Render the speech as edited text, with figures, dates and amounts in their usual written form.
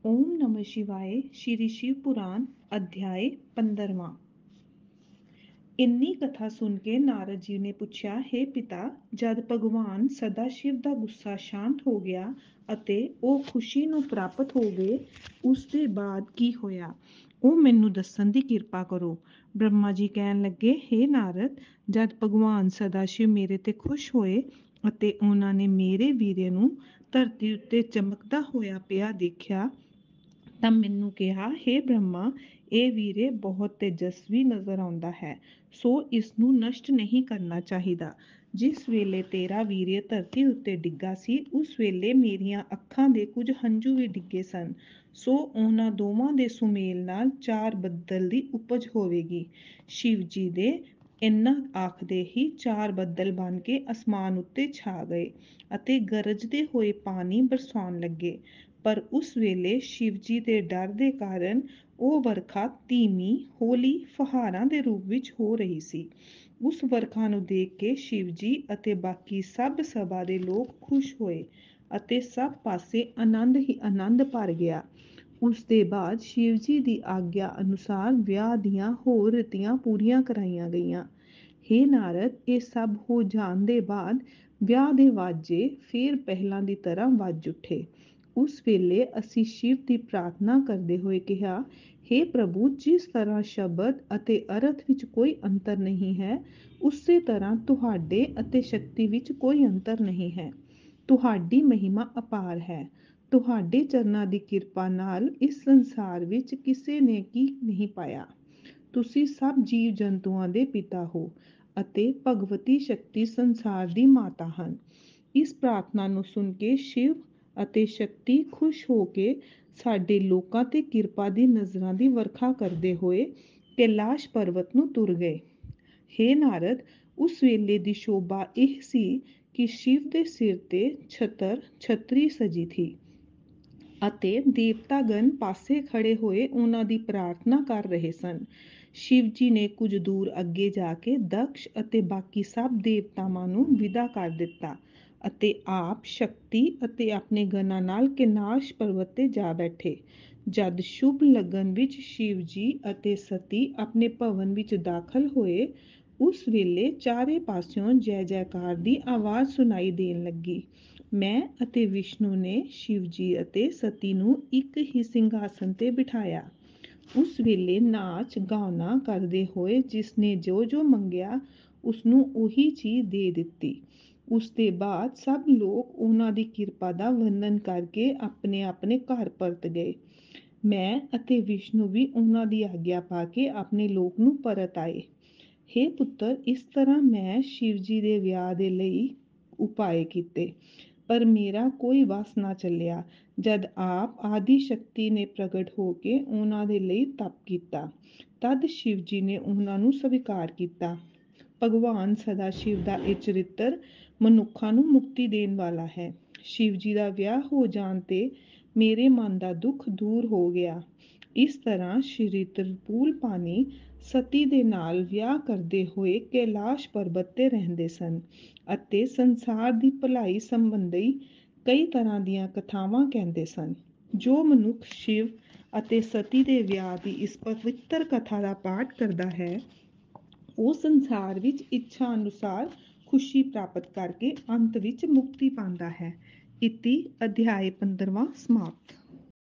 ओम नमः शिवाय। श्री शिव पुराण अध्याय 15वां। ਇੰਨੀ ਕਥਾ ਸੁਣ ਕੇ ਨਾਰਦ ਜੀ ਨੇ ਪੁੱਛਿਆ, हे ਪਿਤਾ, ਜਦ ਭਗਵਾਨ ਸਦਾਸ਼ਿਵ ਦਾ ਗੁੱਸਾ ਸ਼ਾਂਤ ਹੋ ਗਿਆ ਅਤੇ ਉਹ ਖੁਸ਼ੀ ਨੂੰ ਪ੍ਰਾਪਤ ਹੋ ਗਏ, ਉਸ ਦੇ ਬਾਅਦ ਕੀ ਹੋਇਆ, ਉਹ ਮੈਨੂੰ ਦੱਸਣ ਦੀ ਕਿਰਪਾ ਕਰੋ। ਬ੍ਰਹਮਾ ਜੀ ਕਹਿਣ ਲੱਗੇ, हे ਨਾਰਦ, ਜਦ ਭਗਵਾਨ ਸਦਾਸ਼ਿਵ ਮੇਰੇ ਤੇ ਖੁਸ਼ ਹੋਏ ਅਤੇ ਉਹਨਾਂ ਨੇ ਮੇਰੇ ਵੀਰੇ ਨੂੰ ਧਰਤੀ ਉੱਤੇ ਚਮਕਦਾ ਹੋਇਆ ਪਿਆ ਦੇਖਿਆ ਤਾਂ ਮੈਨੂੰ ਕਿਹਾ, हे ਬ੍ਰਹਮਾ, ਇਹ ਵੀਰੇ ਬਹੁਤ ਤੇਜਸਵੀ ਨਜ਼ਰ ਆਉਂਦਾ ਹੈ, ਸੋ ਇਸ ਨੂੰ ਨਸ਼ਟ ਨਹੀਂ ਕਰਨਾ ਚਾਹੀਦਾ। ਜਿਸ ਵੇਲੇ ਤੇਰਾ ਵੀਰੇ ਧਰਤੀ ਉੱਤੇ ਡਿੱਗਾ ਸੀ, ਉਸ ਵੇਲੇ ਮੇਰੀਆਂ ਅੱਖਾਂ ਦੇ ਕੁਝ ਹੰਝੂ ਵੀ ਡਿੱਗੇ ਸਨ, ਸੋ ਉਹਨਾਂ ਦੋਵਾਂ ਦੇ ਸੁਮੇਲ ਨਾਲ 4 ਬੱਦਲ ਦੀ ਉਪਜ ਹੋਵੇਗੀ। ਸ਼ਿਵ ਜੀ ਦੇ ਇੰਨਾ ਆਖਦੇ ਹੀ 4 ਬੱਦਲ ਬਣ ਕੇ ਅਸਮਾਨ ਉੱਤੇ ਛਾ ਗਏ ਅਤੇ ਗਰਜਦੇ ਹੋਏ ਪਾਣੀ ਬਰਸਾਉਣ ਲੱਗੇ। ਪਰ ਉਸ ਵੇਲੇ ਸ਼ਿਵ ਜੀ ਦੇ ਡਰ ਦੇ ਕਾਰਨ ਉਹ ਵਰਖਾ ਧੀਮੀ ਹੌਲੀ ਫੁਹਾਰਾਂ ਦੇ ਰੂਪ ਵਿੱਚ ਹੋ ਰਹੀ ਸੀ। ਉਸ ਵਰਖਾ ਨੂੰ ਦੇਖ ਕੇ ਸ਼ਿਵ ਜੀ ਅਤੇ ਬਾਕੀ ਸਭ ਸਭਾ ਦੇ ਲੋਕ ਖੁਸ਼ ਹੋਏ ਅਤੇ ਸਭ ਪਾਸੇ ਆਨੰਦ ਹੀ ਆਨੰਦ ਭਰ ਗਿਆ। ਉਸ ਦੇ ਬਾਅਦ ਸ਼ਿਵ ਜੀ ਦੀ ਆਗਿਆ ਅਨੁਸਾਰ ਵਿਆਹ ਦੀਆਂ ਹੋਰ ਰੀਤੀਆਂ ਪੂਰੀਆਂ ਕਰਾਈਆਂ ਗਈਆਂ। हे ਨਾਰਦ, ਇਹ ਸਭ ਹੋ ਜਾਣ ਦੇ ਬਾਅਦ ਵਿਆਹ ਦੇ ਵਾਜੇ ਫੇਰ ਪਹਿਲਾਂ ਦੀ ਤਰ੍ਹਾਂ ਵੱਜ ਉੱਠੇ। ਉਸ ਵੇਲੇ ਅਸੀਂ ਸ਼ਿਵ ਦੀ ਪ੍ਰਾਰਥਨਾ ਕਰਦੇ ਹੋਏ ਕਿਹਾ, हे ਪ੍ਰਭੂ, ਜਿਸ ਤਰ੍ਹਾਂ ਸ਼ਬਦ ਅਤੇ ਅਰਥ ਵਿੱਚ ਕੋਈ ਅੰਤਰ ਨਹੀਂ ਹੈ, ਉਸੇ ਤਰ੍ਹਾਂ ਤੁਹਾਡੇ ਅਤੇ ਸ਼ਕਤੀ ਵਿੱਚ ਕੋਈ ਅੰਤਰ ਨਹੀਂ ਹੈ। ਤੁਹਾਡੀ ਮਹਿਮਾ ਅਪਾਰ ਹੈ। ਤੁਹਾਡੇ ਚਰਨਾਂ ਦੀ ਕਿਰਪਾ ਨਾਲ ਇਸ ਸੰਸਾਰ ਵਿੱਚ ਕਿਸੇ ਨੇ ਕੀ ਨਹੀਂ ਪਾਇਆ। ਤੁਸੀਂ ਸਭ ਜੀਵ ਜੰਤੂਆਂ ਦੇ ਪਿਤਾ ਹੋ ਅਤੇ ਭਗਵਤੀ ਸ਼ਕਤੀ ਸੰਸਾਰ ਦੀ ਮਾਤਾ ਹਨ। ਇਸ ਪ੍ਰਾਰਥਨਾ ਨੂੰ ਸੁਣ ਕੇ ਸ਼ਿਵ ਅਤੇ ਸ਼ਕਤੀ ਖੁਸ਼ ਹੋ ਕੇ ਸਾਡੇ ਲੋਕਾਂ ਤੇ ਕਿਰਪਾ ਦੀ ਨਜ਼ਰਾਂ ਦੀ ਵਰਖਾ ਕਰਦੇ ਹੋਏ ਕੈਲਾਸ਼ ਪਰਬਤ ਨੂੰ ਤੁਰ ਗਏ। हे ਨਾਰਦ, ਉਸ ਵੇਲੇ ਦੀ ਸ਼ੋਭਾ ਇਹ ਸੀ ਕਿ ਸ਼ਿਵ ਦੇ ਸਿਰ ਤੇ ਛਤਰੀ ਸਜੀ ਥੀ ਅਤੇ ਦੇਵਤਾਗਣ ਪਾਸੇ ਖੜੇ ਹੋਏ ਉਹਨਾਂ ਦੀ ਪ੍ਰਾਰਥਨਾ ਕਰ ਰਹੇ ਸਨ। ਸ਼ਿਵ ਜੀ ਨੇ ਕੁਝ ਦੂਰ ਅੱਗੇ ਜਾ ਕੇ ਦਕਸ਼ ਅਤੇ ਬਾਕੀ ਸਭ ਦੇਵਤਾਵਾਂ ਨੂੰ ਵਿਦਾ ਕਰ ਦਿੱਤਾ ਅਤੇ ਆਪ ਸ਼ਕਤੀ ਅਤੇ ਆਪਣੇ ਗਣਾਂ ਨਾਲ ਕੈਲਾਸ਼ ਪਰਬਤ ਤੇ ਜਾ ਬੈਠੇ। ਜਦ ਸ਼ੁਭ ਲਗਨ ਵਿੱਚ ਸ਼ਿਵ ਜੀ ਅਤੇ ਸਤੀ ਆਪਣੇ ਭਵਨ ਵਿੱਚ ਦਾਖਲ ਹੋਏ, ਉਸ ਵੇਲੇ ਚਾਰੇ ਪਾਸਿਓਂ ਜੈ ਜੈਕਾਰ ਦੀ ਆਵਾਜ਼ ਸੁਣਾਈ ਦੇਣ ਲੱਗੀ। ਮੈਂ ਅਤੇ ਵਿਸ਼ਨੂੰ ਨੇ ਸ਼ਿਵ ਜੀ ਅਤੇ ਸਤੀ ਨੂੰ ਇੱਕ ਹੀ ਸਿੰਘਾਸਨ ਤੇ ਬਿਠਾਇਆ। ਉਸ ਵੇਲੇ ਨਾਚ ਗਾਉਣਾ ਕਰਦੇ ਹੋਏ ਜਿਸਨੇ ਜੋ ਜੋ ਮੰਗਿਆ, ਉਸਨੂੰ ਉਹੀ ਚੀਜ਼ ਦੇ ਦਿੱਤੀ। ਉਸ ਦੇ ਬਾਅਦ ਸਭ ਲੋਕ ਉਹਨਾਂ ਦੀ ਕਿਰਪਾ ਦਾ ਵਰਣਨ ਕਰਕੇ ਆਪਣੇ ਆਪਣੇ ਘਰ ਪਰਤ ਗਏ। ਮੈਂ ਅਤੇ ਵਿਸ਼ਨੂੰ ਵੀ ਉਹਨਾਂ ਦੀ ਆਗਿਆ ਪਾ ਕੇ ਆਪਣੇ ਲੋਕ ਨੂੰ ਪਰਤ ਆਏ। हे ਪੁੱਤਰ, ਇਸ ਤਰ੍ਹਾਂ ਮੈਂ ਸ਼ਿਵ ਜੀ ਦੇ ਵਿਆਹ ਦੇ ਲਈ ਉਪਾਏ ਕੀਤੇ, ਪਰ ਮੇਰਾ ਕੋਈ ਵਸ ਨਾ ਚੱਲਿਆ। ਜਦ ਆਪ ਆਦਿ ਸ਼ਕਤੀ ਨੇ ਪ੍ਰਗਟ ਹੋ ਕੇ ਉਹਨਾਂ ਦੇ ਲਈ ਤਪ ਕੀਤਾ, ਤਦ ਸ਼ਿਵ ਜੀ ਨੇ ਉਹਨਾਂ ਨੂੰ ਸਵੀਕਾਰ ਕੀਤਾ। ਭਗਵਾਨ ਸਦਾ ਸ਼ਿਵ ਦਾ ਇਹ ਚਰਿੱਤਰ ਮਨੁੱਖਾਂ ਨੂੰ ਮੁਕਤੀ ਦੇਣ ਵਾਲਾ ਹੈ। ਸ਼ਿਵ ਜੀ ਦਾ ਵਿਆਹ ਹੋ ਜਾਣ ਤੇ ਮੇਰੇ ਮਨ ਦਾ ਦੁੱਖ ਦੂਰ ਹੋ ਗਿਆ। ਇਸ ਤਰ੍ਹਾਂ ਸ਼੍ਰੀ ਤ੍ਰਿਪੂਲ ਪਾਣੀ ਸਤੀ ਦੇ ਨਾਲ ਵਿਆਹ ਕਰਦੇ ਹੋਏ ਕੈਲਾਸ਼ ਪਰਬਤ ਤੇ ਰਹਿੰਦੇ ਸਨ ਅਤੇ ਸੰਸਾਰ ਦੀ ਭਲਾਈ ਸੰਬੰਧੀ ਕਈ ਤਰ੍ਹਾਂ ਦੀਆਂ ਕਥਾਵਾਂ ਕਹਿੰਦੇ ਸਨ। ਜੋ ਮਨੁੱਖ ਸ਼ਿਵ ਅਤੇ ਸਤੀ ਦੇ ਵਿਆਹ ਦੀ ਇਸ ਪਵਿੱਤਰ ਕਥਾ ਦਾ ਪਾਠ ਕਰਦਾ ਹੈ, ਉਹ ਸੰਸਾਰ ਵਿੱਚ ਇੱਛਾ ਅਨੁਸਾਰ ਖੁਸ਼ੀ ਪ੍ਰਾਪਤ ਕਰਕੇ ਅੰਤ ਵਿੱਚ ਮੁਕਤੀ ਪਾਉਂਦਾ ਹੈ। ਇਤੀ ਅਧਿਆਇ 15ਵਾਂ ਸਮਾਪਤ।